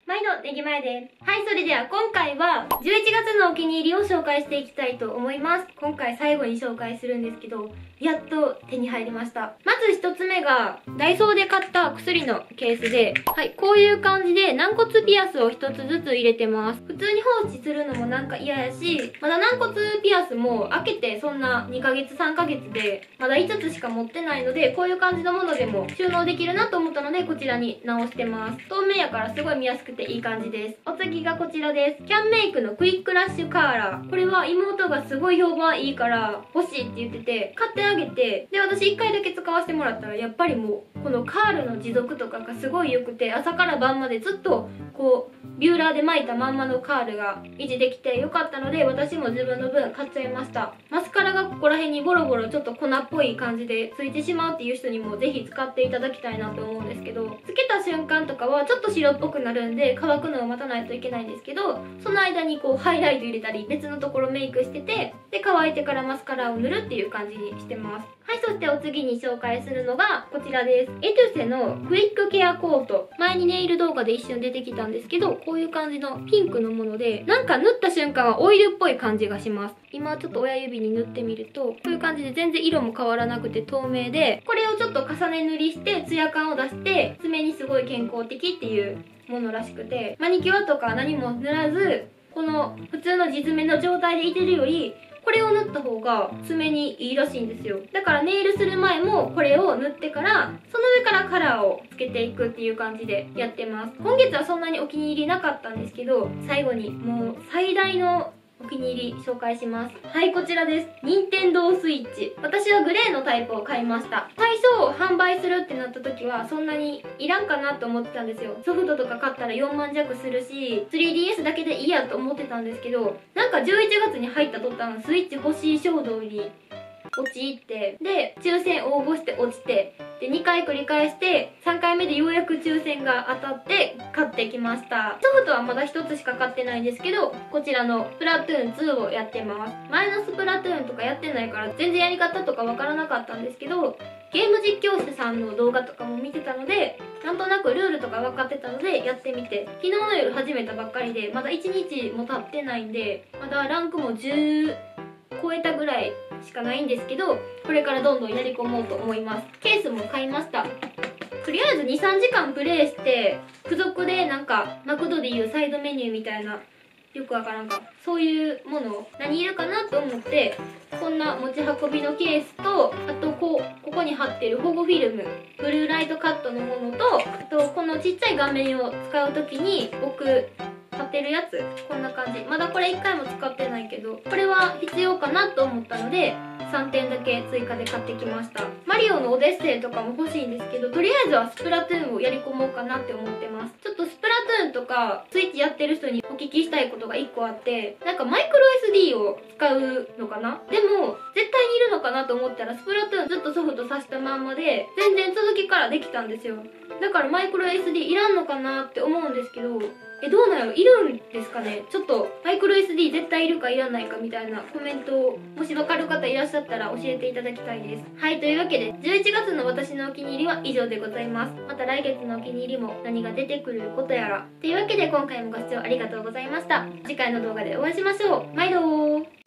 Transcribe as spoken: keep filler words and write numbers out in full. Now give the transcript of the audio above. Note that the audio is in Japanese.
毎度ネギ前です。はい、それでは今回はじゅういちがつのお気に入りを紹介していきたいと思います。今回最後に紹介するんですけど、やっと手に入りました。まず一つ目が、ダイソーで買った薬のケースで、はい、こういう感じで軟骨ピアスを一つずつ入れてます。普通に放置するのもなんか嫌やし、まだ軟骨ピアスも開けてそんなにかげつさんかげつで、まだいつつしか持ってないので、こういう感じのものでも収納できるなと思ったので、こちらに直してます。透明やからすごい見やすくていい感じです。お次がこちらです。キャンメイクのクイックラッシュカーラー。これは妹がすごい評判いいから欲しいって言ってて、買ってあげて、で、私いっかいだけ使わせてもらったら、やっぱりもう、このカールの持続とかがすごい良くて、朝から晩までずっと、こう、ビューラーで巻いたまんまのカールが維持できて良かったので、私も自分の分買っちゃいました。マスカラがここら辺にボロボロちょっと粉っぽい感じでついてしまうっていう人にもぜひ使っていただきたいなと思うんですけど、つけた瞬間とかはちょっと白っぽくなるんで乾くのを待たないといけないんですけど、その間にこうハイライト入れたり別のところメイクしてて、で乾いてからマスカラを塗るっていう感じにしてます。はい、そしてお次に紹介するのがこちらです。エトゥセのクイックケアコート。前にネイル動画で一瞬出てきたんですけど、こういう感じのピンクのもので、なんか塗った瞬間はオイルっぽい感じがします。今ちょっと親指に塗ってみると、こういう感じで全然色も変わらなくて透明で、これをちょっと重ね塗りしてツヤ感を出して、爪にすごい健康的っていうものらしくて、マニキュアとか何も塗らず、この普通の地爪の状態でいてるより、これを塗った方が爪にいいらしいんですよ。だからネイルする前もこれを塗ってから、その上からカラーをつけていくっていう感じでやってます。今月はそんなにお気に入りなかったんですけど、最後にもう最大のお気に入り紹介します。はい、こちらです。任天堂スイッチ。私はグレーのタイプを買いました。最初販売するってなった時はそんなにいらんかなと思ってたんですよ。ソフトとか買ったらよんまん弱するし スリーディーエス だけでいいやと思ってたんですけど、なんかじゅういちがつに入った途端スイッチ欲しい衝動に陥って、で抽選応募して落ちて、でにかい繰り返してさんかいめでようやく抽選が当たって買ってきました。ソフトはまだひとつしか買ってないんですけど、こちらのスプラトゥーンツーをやってます。前のスプラトゥーンとかやってないから全然やり方とかわからなかったんですけど、ゲーム実況者さんの動画とかも見てたので、なんとなくルールとか分かってたのでやってみて、昨日の夜始めたばっかりでまだいちにちも経ってないんで、まだランクもじゅう超えたぐらいしかないんですけど、これからどんどんやり込もうと思います。ケースも買いました。とりあえずにさんじかんプレイして付属でなんかマクドでいうサイドメニューみたいな、よくわからんか、そういうもの何いるかなと思って、こんな持ち運びのケースと、あとこうここに貼ってる保護フィルム、ブルーライトカットのものと、あとこのちっちゃい画面を使う時に置く貼ってるやつ、こんな感じ。まだこれいっかいも使ってないけど、これは必要かなと思ったのでさんてんだけ追加で買ってきました。マリオのオデッセイとかも欲しいんですけど、とりあえずはスプラトゥーンをやり込もうかなって思ってます。ちょっとスプラトゥーンとかスイッチやってる人にお聞きしたいことがいっこあって、なんかマイクロ エスディー を使うのかな、でも絶対にいるのかなと思ったら、スプラトゥーンずっとソフトさしたまんまで全然続きからできたんですよ。だからマイクロ エスディー いらんのかなって思うんですけど、え、どうなんやろ、いるんですかね。ちょっとマイクロ エスディー 絶対いるかいらないかみたいなコメントをもし分かる方いらっしゃったら教えていただきたいです。はい、というわけでじゅういちがつの私のお気に入りは以上でございます。また来月のお気に入りも何が出てくることやら。というわけで今回もご視聴ありがとうございました。次回の動画でお会いしましょう。毎度ー。